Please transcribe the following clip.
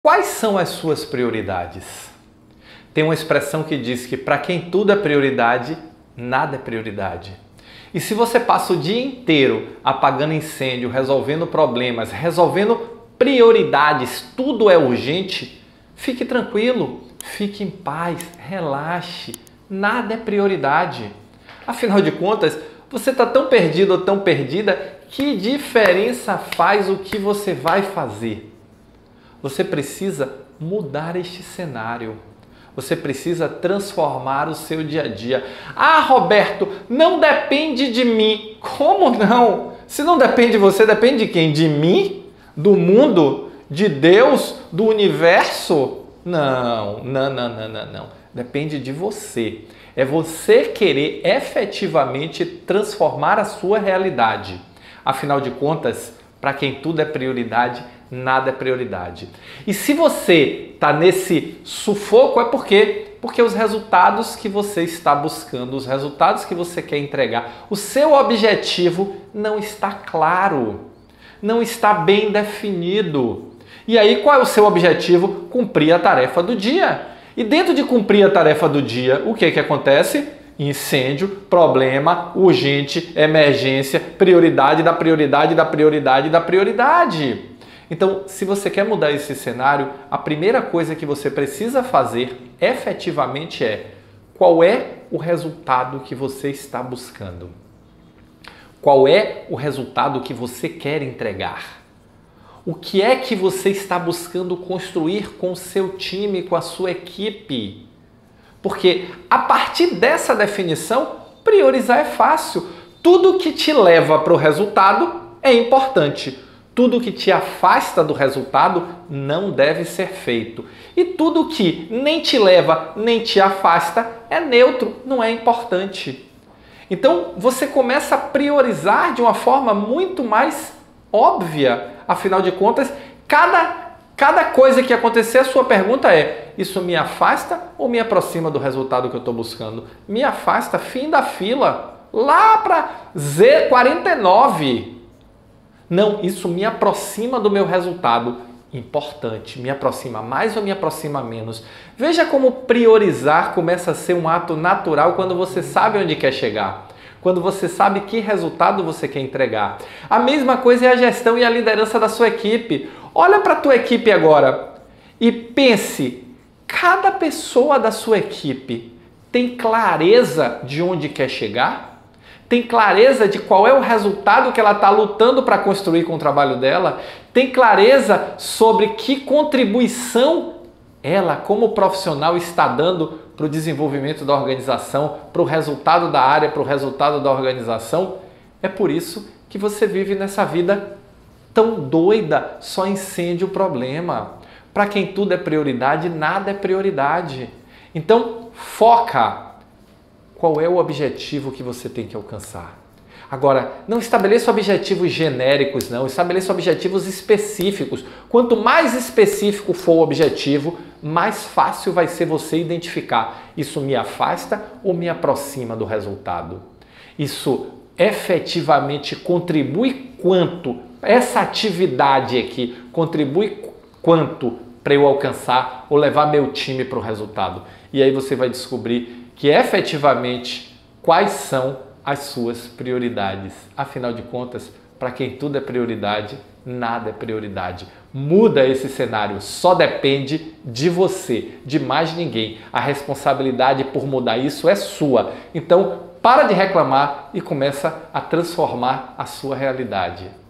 Quais são as suas prioridades? Tem uma expressão que diz que para quem tudo é prioridade, nada é prioridade. E se você passa o dia inteiro apagando incêndio, resolvendo problemas, resolvendo prioridades, tudo é urgente, fique tranquilo, fique em paz, relaxe, nada é prioridade. Afinal de contas, você está tão perdido ou tão perdida, que diferença faz o que você vai fazer? Você precisa mudar este cenário. Você precisa transformar o seu dia a dia. Ah, Roberto, não depende de mim. Como não? Se não depende de você, depende de quem? De mim? Do mundo? De Deus? Do universo? Não. Depende de você. É você querer efetivamente transformar a sua realidade. Afinal de contas, para quem tudo é prioridade, nada é prioridade. E se você está nesse sufoco é porque os resultados que você está buscando, os resultados que você quer entregar, o seu objetivo não está claro, não está bem definido. E aí qual é o seu objetivo? Cumprir a tarefa do dia. E dentro de cumprir a tarefa do dia, o que acontece? Incêndio, problema, urgente, emergência, prioridade da prioridade da prioridade da prioridade. Então, se você quer mudar esse cenário, a primeira coisa que você precisa fazer efetivamente é: qual é o resultado que você está buscando? Qual é o resultado que você quer entregar? O que é que você está buscando construir com o seu time, com a sua equipe? Porque a partir dessa definição, priorizar é fácil. Tudo que te leva para o resultado é importante. Tudo que te afasta do resultado não deve ser feito. E tudo que nem te leva nem te afasta é neutro, não é importante. Então você começa a priorizar de uma forma muito mais óbvia. Afinal de contas, cada coisa que acontecer, a sua pergunta é: isso me afasta ou me aproxima do resultado que eu estou buscando? Me afasta, fim da fila, lá para Z49. Não, isso me aproxima do meu resultado. Importante, me aproxima mais ou me aproxima menos? Veja como priorizar começa a ser um ato natural quando você sabe onde quer chegar. Quando você sabe que resultado você quer entregar. A mesma coisa é a gestão e a liderança da sua equipe. Olha para a tua equipe agora e pense, cada pessoa da sua equipe tem clareza de onde quer chegar? Tem clareza de qual é o resultado que ela está lutando para construir com o trabalho dela? Tem clareza sobre que contribuição ela, como profissional, está dando para o desenvolvimento da organização, para o resultado da área, para o resultado da organização? É por isso que você vive nessa vida tão doida, só incêndio o problema. Para quem tudo é prioridade, nada é prioridade. Então, foca. Qual é o objetivo que você tem que alcançar? Agora, não estabeleça objetivos genéricos, não. Estabeleça objetivos específicos. Quanto mais específico for o objetivo, mais fácil vai ser você identificar: isso me afasta ou me aproxima do resultado? Isso efetivamente contribui quanto? Essa atividade aqui contribui quanto para eu alcançar ou levar meu time para o resultado? E aí você vai descobrir que efetivamente quais são as suas prioridades. Afinal de contas, para quem tudo é prioridade, nada é prioridade. Muda esse cenário, só depende de você, de mais ninguém. A responsabilidade por mudar isso é sua. Então, para de reclamar e começa a transformar a sua realidade.